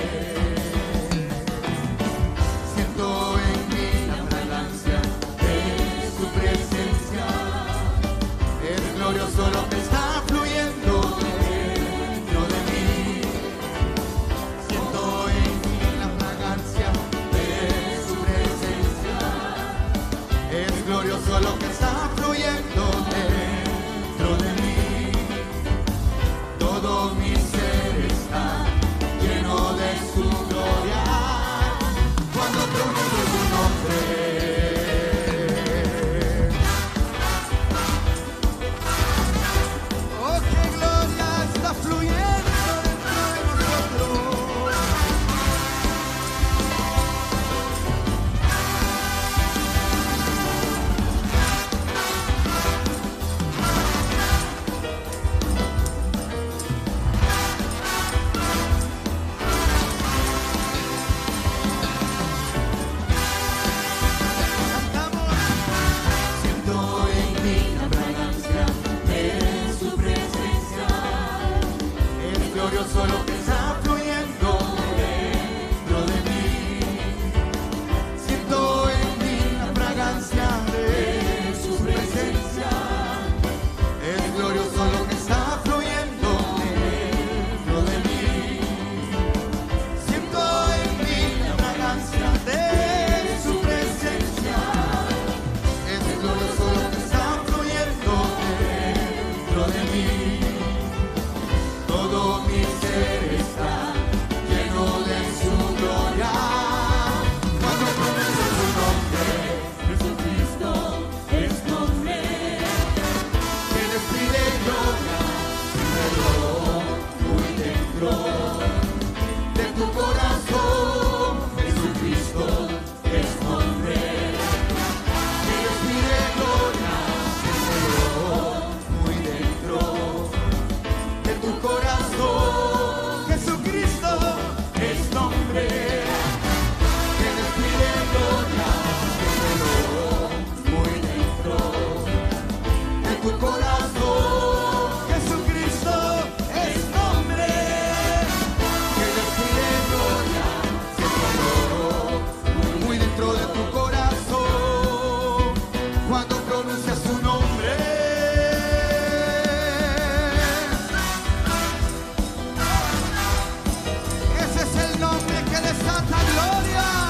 Siento en mí la fragancia de su presencia. Es glorioso lo que está fluyendo dentro de mí. Siento en mí la fragancia de su presencia. Es glorioso lo que está fluyendo dentro de mí. Todo mi ser está lleno de su gloria cuando pronuncio su nombre. Oh, qué gloria está fluyendo dentro de nosotros. Siento en mí la fragancia de su presencia. Es glorioso lo que está fluyendo dentro de mí. Siento en mí la fragancia de su presencia. Es glorioso lo que está fluyendo dentro de mí. Siento en mí la fragancia de su presencia. Es glorioso lo que está fluyendo dentro de mí. Todo mi ser está lleno de su gloria cuando pronuncio su nombre. Jesucristo es nombre que despide gloria muy dentro de tu corazón. Jesucristo es nombre que despide gloria muy dentro de tu corazón. Jesucristo es nombre que despide gloria muy dentro de tu corazón. Jesucristo es nombre que despide gloria muy dentro de tu corazón cuando pronuncias su nombre. Ese es el nombre que desata gloria.